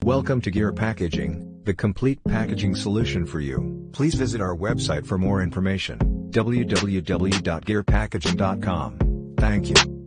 Welcome to Gear Packaging, the complete packaging solution for you. Please visit our website for more information, www.gearpackaging.com. Thank you.